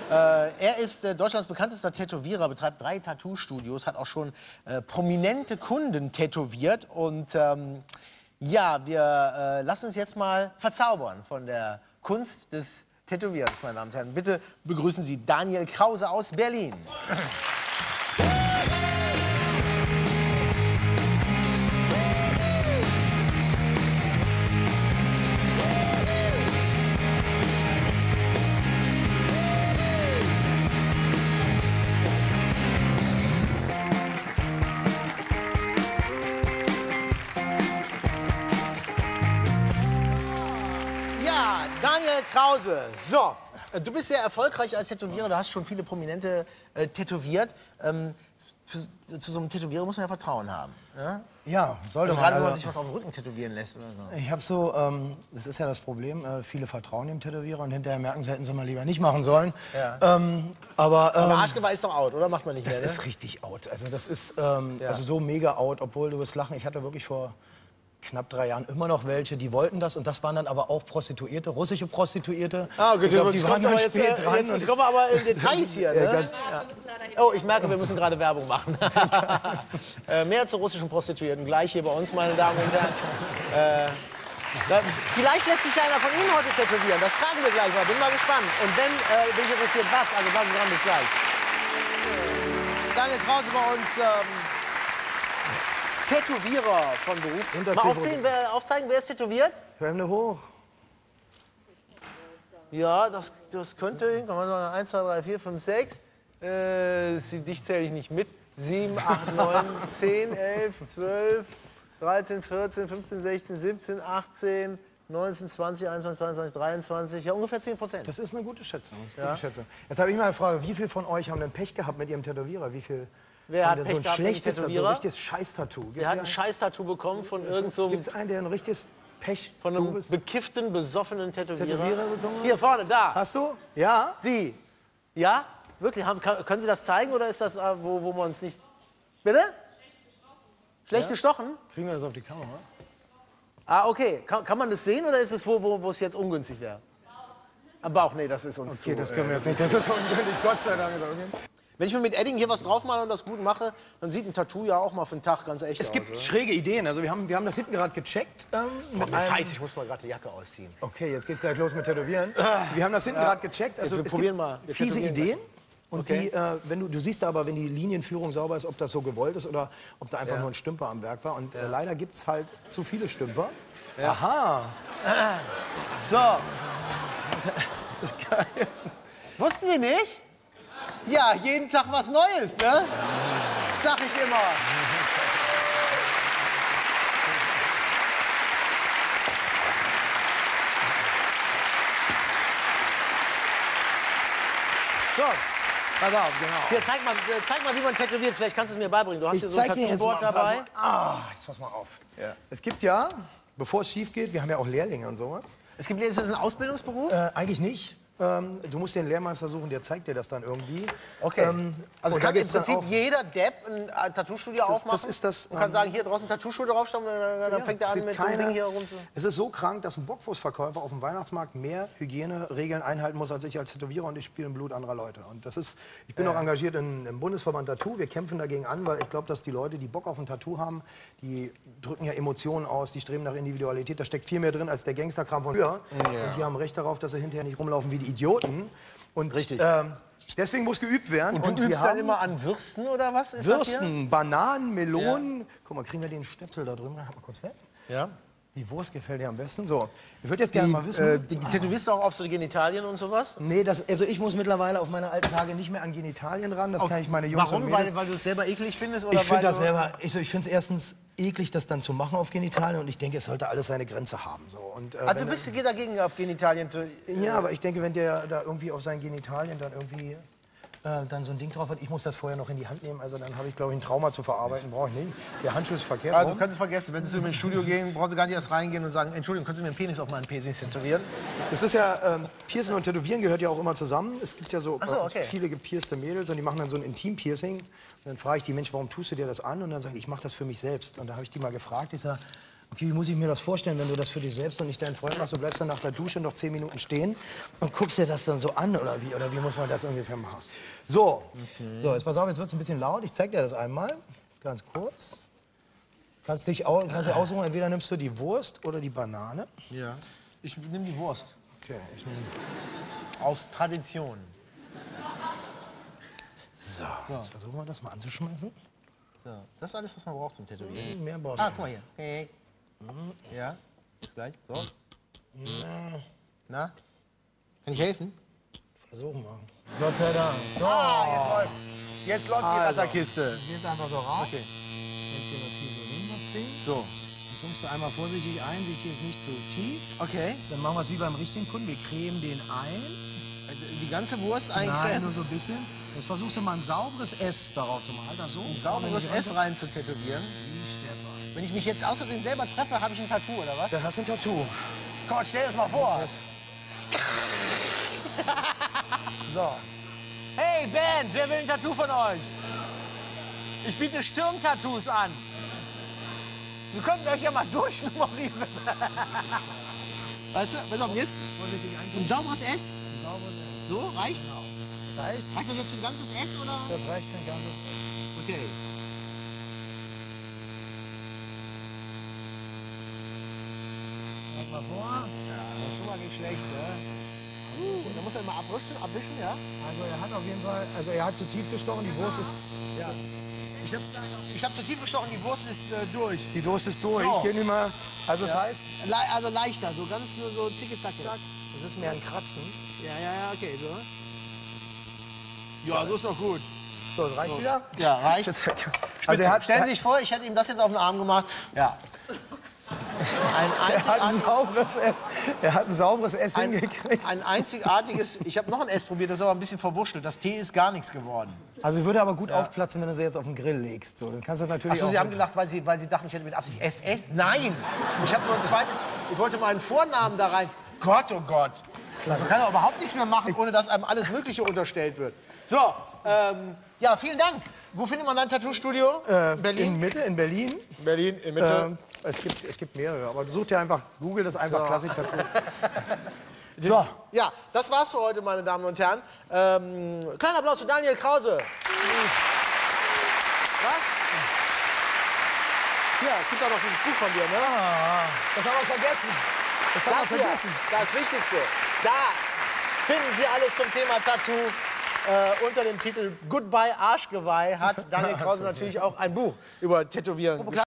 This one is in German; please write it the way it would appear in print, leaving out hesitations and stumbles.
Er ist Deutschlands bekanntester Tätowierer, betreibt 3 Tattoo-Studios, hat auch schon prominente Kunden tätowiert. Und ja, wir lassen uns jetzt mal verzaubern von der Kunst des Tätowierens, meine Damen und Herren. Bitte begrüßen Sie Daniel Krause aus Berlin. Daniel Krause, so, du bist sehr erfolgreich als Tätowierer, du hast schon viele Prominente tätowiert. Zu so einem Tätowierer muss man ja Vertrauen haben. Ja, ja sollte man. Gerade wenn man sich was auf dem Rücken tätowieren lässt oder so. Ich habe so, das ist ja das Problem, viele vertrauen dem Tätowierer und hinterher merken sie, hätten sie mal lieber nicht machen sollen. Ja. Aber Arschgeweih ist doch out, oder? Macht man nicht mehr, das ist richtig out. Also das ist also so mega out, obwohl du wirst lachen, ich hatte wirklich vor knapp 3 Jahren immer noch welche, die wollten das und das waren dann aber auch Prostituierte, russische Prostituierte. Ah, okay, glaub, die waren dann spät dran. Jetzt kommen wir aber in Details hier. Ne? Oh, ich merke, wir müssen gerade Werbung machen. Mehr zu russischen Prostituierten gleich hier bei uns, meine Damen und Herren. Vielleicht lässt sich einer von Ihnen heute tätowieren, das fragen wir gleich mal, bin mal gespannt. Und wenn bin ich interessiert, was, also bleiben Sie dran, bis gleich. Daniel Krause bei uns. Tätowierer von Beruf. Mal aufzeigen, wer ist tätowiert? Hände hoch. Ja, das könnte hin. 1, 2, 3, 4, 5, 6. Dich zähle ich nicht mit. 7, 8, 9, 10, 11, 12, 13, 14, 15, 16, 17, 18, 19, 20, 21, 22, 23. Ja, ungefähr 10%. Das ist eine gute Schätzung. Jetzt habe ich mal eine Frage. Wie viele von euch haben denn Pech gehabt mit ihrem Tätowierer? Wie viel? Wer hat Pech so ein schlechtes, so ein richtiges Scheiß-Tattoo? Der hat ein Scheiß-Tattoo bekommen von irgend so einem... Gibt es einen, der ein richtiges Pech... Von einem bekifften, besoffenen Tätowierer bekommen? Hier vorne, da. Hast du? Ja? Sie. Ja? Wirklich? Können Sie das zeigen oder ist das, wo man es nicht... Bitte? Schlecht gestochen? Kriegen wir das auf die Kamera? Ah, okay. Kann man das sehen oder ist es wo es jetzt ungünstig wäre? Am Bauch? Nee, das ist uns okay, das können wir jetzt nicht. Das ist ungünstig, Gott sei Dank. Wenn ich mir mit Edding hier was drauf male und das gut mache, dann sieht ein Tattoo ja auch mal für den Tag ganz echt aus. Es gibt schräge Ideen. Also wir haben das hinten gerade gecheckt. Das heißt, ich muss mal gerade die Jacke ausziehen. Okay, jetzt geht's gleich los mit Tätowieren. Wir haben das hinten gerade gecheckt. Also wir probieren mal. Fiese Ideen. Und die, du siehst aber, wenn die Linienführung sauber ist, ob das so gewollt ist oder ob da einfach nur ein Stümper am Werk war. Und leider gibt es halt zu viele Stümper. Ja. Aha. So. Geil. Wussten Sie nicht? Ja, jeden Tag was Neues, ne? Sag ich immer. So. Pass auf, genau. Hier, zeig mal, wie man tätowiert. Vielleicht kannst du es mir beibringen. Du hast hier so ein Tattoo-Board dabei. Jetzt pass mal auf. Ja. Es gibt ja, bevor es schief geht, wir haben ja auch Lehrlinge und sowas. Ist das ein Ausbildungsberuf? Eigentlich nicht. Du musst den Lehrmeister suchen, der zeigt dir das dann irgendwie. Okay. Also kann im Prinzip jeder Depp ein Tattoo-Studio aufmachen das ist das, und kann sagen, hier draußen ein Tattoo-Studio draufstellen und dann fängt er an mit so einem Ding hier rum zu... Es ist so krank, dass ein Bockwurstverkäufer auf dem Weihnachtsmarkt mehr Hygieneregeln einhalten muss als ich als Tätowierer und ich spiele im Blut anderer Leute. Und das ist, ich bin auch engagiert im Bundesverband Tattoo. Wir kämpfen dagegen an, weil ich glaube, dass die Leute, die Bock auf ein Tattoo haben, die drücken ja Emotionen aus, die streben nach Individualität. Da steckt viel mehr drin als der Gangsterkram von früher. Und die haben Recht darauf, dass sie hinterher nicht rumlaufen wie die Idioten. Und richtig. Deswegen muss geübt werden. Und du übst dann immer an Würsten oder was? Ist Würsten, Bananen, Melonen. Ja. Guck mal, kriegen wir den Schnäpsel da drüben? Halt mal kurz fest. Ja. Die Wurst gefällt dir am besten. So, ich würde jetzt gerne mal wissen... Tätowierst du auch auf so die Genitalien und sowas? Nee, also ich muss mittlerweile auf meine alten Tage nicht mehr an Genitalien ran. Das kann ich meine Jungs Warum? Und Mädels... Weil du es selber eklig findest? Oder ich finde das selber... Ich finde es erstens eklig, das dann zu machen auf Genitalien. Und ich denke, es sollte alles seine Grenze haben. So. Und, also bist du dagegen, auf Genitalien zu... Ja, aber ich denke, wenn der da irgendwie auf seinen Genitalien dann irgendwie... dann so ein Ding drauf hat. Ich muss das vorher noch in die Hand nehmen. Also dann habe ich, glaube ich, ein Trauma zu verarbeiten. Brauche ich nicht. Der Handschuh ist verkehrt. Also kannst du vergessen, wenn Sie ins Studio gehen, brauchst du gar nicht erst reingehen und sagen, Entschuldigung, können Sie mir einen Penis auf meinen Penis tätowieren? Das ist ja, Piercen und Tätowieren gehört ja auch immer zusammen. Es gibt ja so viele gepierste Mädels und die machen dann so ein Intim-Piercing. Und dann frage ich die, Mensch, warum tust du dir das an? Und dann sagen die, ich mache das für mich selbst. Und da habe ich die mal gefragt, ich sage, okay, wie muss ich mir das vorstellen, wenn du das für dich selbst und nicht deinen Freund machst? Du bleibst dann nach der Dusche noch 10 Minuten stehen und guckst dir das dann so an, oder wie muss man das ungefähr machen? So, so, jetzt pass auf, jetzt wird es ein bisschen laut. Ich zeig dir das einmal, ganz kurz. Kannst du aussuchen, entweder nimmst du die Wurst oder die Banane. Ja. Ich nehme die Wurst. Okay, ich nehme... Aus Tradition. So, jetzt versuchen wir das mal anzuschmeißen. So. Das ist alles, was man braucht zum Tätowieren. Mehr brauchst Ah, du. guck mal hier. Hey. Ja, bis gleich. So. Na? Kann ich helfen? Versuchen wir. Gott sei Dank. So. Jetzt läuft die Ratterkiste. Gehst einfach so raus. Okay. Nimmst dir das hier so hin, das Ding. So. Dann kommst du einmal vorsichtig ein, wichtig ist nicht zu tief. Okay. Dann machen wir es wie beim richtigen Kunden. Wir cremen den ein. Die ganze Wurst Nein, eigentlich. nur so ein bisschen. Jetzt versuchst du mal ein sauberes S darauf zu machen. Halt das so. Ein sauberes S rein zu tätowieren. Wenn ich mich jetzt außerdem selber treffe, habe ich ein Tattoo, oder was? Dann hast du ein Tattoo. Komm, stell das mal vor. So. Hey Band, wer will ein Tattoo von euch? Ich biete Stirntattoos an. Wir könnten euch ja mal durchnummerieren. Weißt du, pass auf, jetzt. Ein sauberes S? So, reicht? Reicht das jetzt ein ganzes S, oder? Das reicht ein ganzes S. Okay. Mal vor. Ja, das ist schon mal nicht schlecht, ne? Da muss er immer abwischen, ja? Also er hat auf jeden Fall, also er hat zu tief gestochen, die Wurst ist... Ja. Ich hab zu tief gestochen, die Wurst ist durch. Die Wurst ist durch. So. Geh nicht mal, also das heißt... Also leichter, so ganz so zicke-zacke. Das ist mehr ein Kratzen. Ja, okay, so. Ja, so ist doch gut. So, das reicht wieder? Ja, reicht. Also Stellen Sie sich vor, ich hätte ihm das jetzt auf den Arm gemacht. Ja. Er hat ein sauberes S hingekriegt. Ein einzigartiges, ich habe noch ein S probiert, das ist aber ein bisschen verwurschtelt. Das T ist gar nichts geworden. Also würde aber gut aufplatzen, wenn du sie jetzt auf den Grill legst. So, dann kannst du das natürlich Achso, auch Sie haben gelacht, weil Sie dachten, ich hätte mit Absicht SS? Nein! Ich habe nur ein zweites, ich wollte meinen Vornamen da rein. Gott, oh Gott. Man kann doch überhaupt nichts mehr machen, ohne dass einem alles Mögliche unterstellt wird. So, ja, vielen Dank. Wo findet man dein Tattoo-Studio? Berlin? In Mitte, in Berlin. Berlin, in Mitte. Es gibt mehrere, aber such dir einfach, google das einfach, So. Klassik-Tattoo. So. Ja, das war's für heute, meine Damen und Herren. Kleiner Applaus für Daniel Krause. Was? Ja, es gibt auch noch dieses Buch von dir, ne? Das haben wir vergessen. Das haben wir Das hier, vergessen. das Wichtigste. Da finden Sie alles zum Thema Tattoo. Unter dem Titel Goodbye Arschgeweih hat Daniel Krause natürlich auch ein Buch über Tätowieren geschrieben.